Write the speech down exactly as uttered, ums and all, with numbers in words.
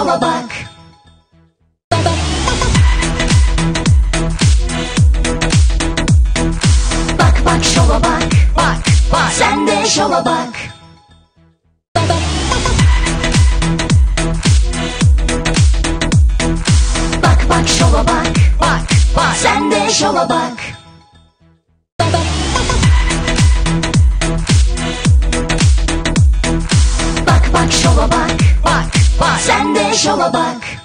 şova bak. Bak bak şova bak. Bak bak sen de şova bak. Bak bak şova bak. Bak bak sen de şova bak. Bak bak şova bak. Bak bak sen de şova bak.